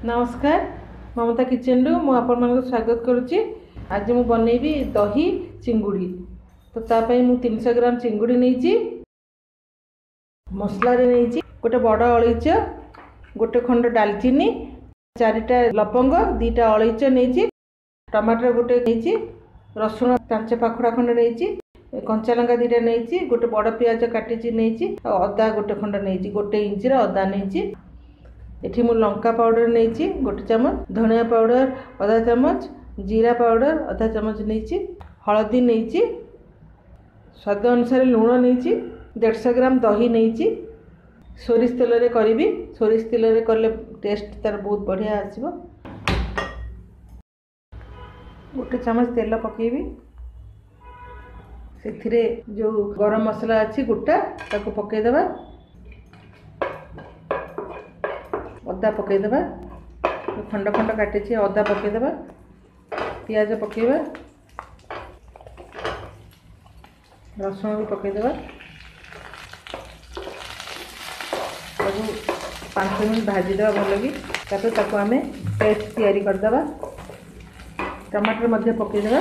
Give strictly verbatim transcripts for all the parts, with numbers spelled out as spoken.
नमस्कार ममता किचन रु मु आपण मानक स्वागत करुच्ची। आज मु बनैबी दही चिंगुड़ी। तो तापाई मु तीन सौ ग्राम चिंगुड़ी नहीं मसला रे नहीं गोटे बड़ अलैच गोटे खंड डालचीनी चारिटा लवंग दीटा अलैच नहीं टमाटर गोटे नहीं रसुण पांच पाखुड़ा खंड नहीं कंचा लंका दीटा नहीं गोटे बड़ पियाज काटी नहीं अदा गोटे खंड नहीं गोटे इंचर अदा नहीं एठी मु लंका पाउडर नहीं गोटे चमच धनिया पाउडर आधा चमच जीरा पाउडर आधा चमच नहीं हलदी नहीं स्वाद अनुसार लुण नहीं डेढ़ ग्राम दही नहीं सोरिष तेल रे करी सोरिष तेल रे करले टेस्ट तार बहुत बढ़िया आसीबो। गोटे चमच तेल पकेबी से जो गरम मसला अच्छी गोटा ताको पकेदेबा अदा पकेदेबा खंड खंड काटी अदा पकेदेबा पियाज पकेबा रसुण भी पकेदेबा पाँच मिनट भाजीदेवा भल कि ताको आम पेस्ट तैयारी करदेबा टमाटर मध्य पकेदेबा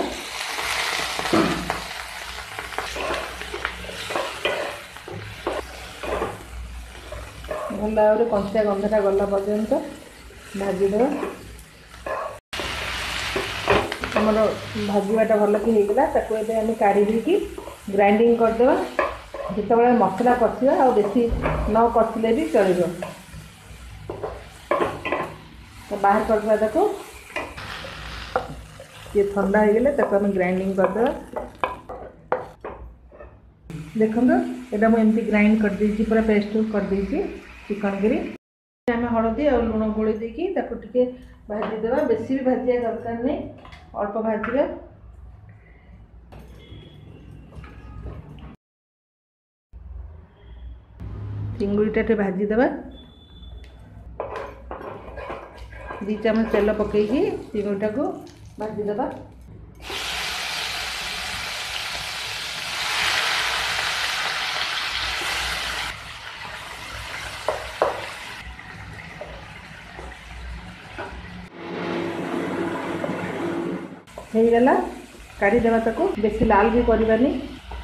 भल भाव कंचा गंधटा गला पर्यंत भाजीदेवा आमर भाजवाटा भल कि होगा ताको एबे आम काढ़ी देकी ग्राइंडिंग करदेवा जिते मसला कषा आ बेसी न कषिले भी चलो तो बाहर करदेवा ताको ये ठंडा हो गले ताको आम ग्राइंडिंग करदेवा। देखो एटा मुझे ग्राइंड कर देछि पूरा पेस्ट कर देछि चिकन गिरी आम हलदी और लुण गोली देकी ताको टिके भाजीदेवा बेसी भी भाजिया दरकार नहीं अल्प भाजवा चिंगुड़ीटा टे भाजीदेवा दी चमच तेल पकईकी चिंगुड़ीटा को भाजीदेवा होगला काढ़ीदेवा ताको बेसी लाल भी करवानी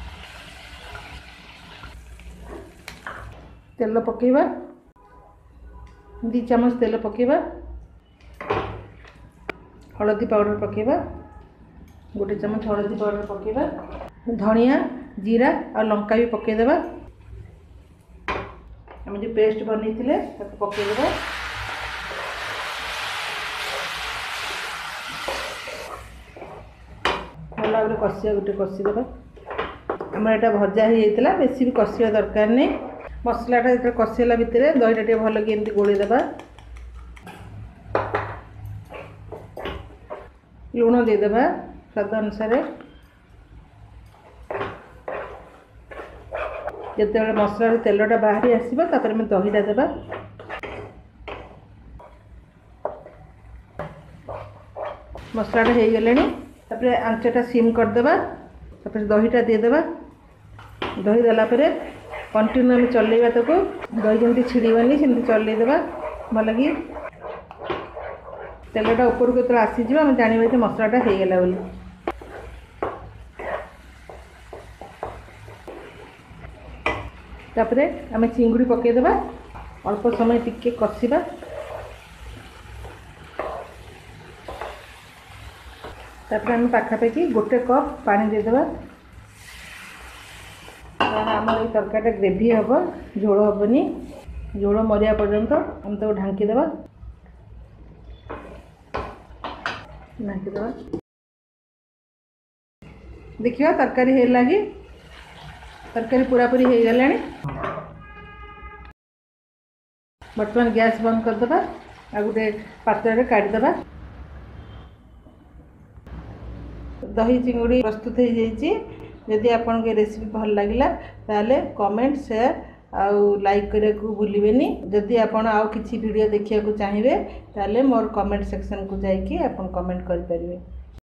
तेल पकेबा दी चमच तेल पकेबा हलदी पाउडर पकेबा गोटे चमच हलदी पाउडर पकेबा धनिया जीरा और लंका भी पकेदेबा आम जो पेस्ट बनी पकेदेबा भल भाव कषिया गोटे कषिदेबा आम एटा भजा हो जाता बेसी भी कषिया दरकार नहीं मसलाटा जो कषिला भितर दहीटा टे भल कि एमती गोलीदेबा लुण देदेबा स्वाद अनुसार जिते मसला तेलटा बाहरी आसो तापर आम दहीटा देबा मसलाटा हो गले तापर आंचटा सिम करदेबा तापर दहीटा देदेबा दही देला परे कंटिन्यू आम चलेबा ताको दही जमी छिड़बनी सेमती चलेदेबा भल कि तेलटा ऊपर को जो आसीज आम जानवा तो मसलाटा हो गला बोली। तापर आम चिंगुड़ी पकेदेबा अल्प समय टिके कषिबा तापर आम पाखापाखि गोटे कप पानी देदेबा कारण आम ये तरकारीटा ग्रेवी हम झोल हेनी झोल मरिया पर्यंत आम ताको ढांकीदेबा ढांकीदेबा देखिए तरकारी है लगी तरकारी पूरा पूरी हो गला बर्तमान गैस बंद करदेबा आ गोटे पात्र काढ़ीदेबा दही चिंगुड़ी प्रस्तुत हो जाइए। जदि आपन के रेसिपी भल लगिला ताले कमेंट शेयर आउ लाइक करे को भूलिबेनी। जदि आपन आउ किछि वीडियो देखिया को चाहिए ताले मोर कमेंट सेक्शन को जाइए आपन कमेंट कर परिबे।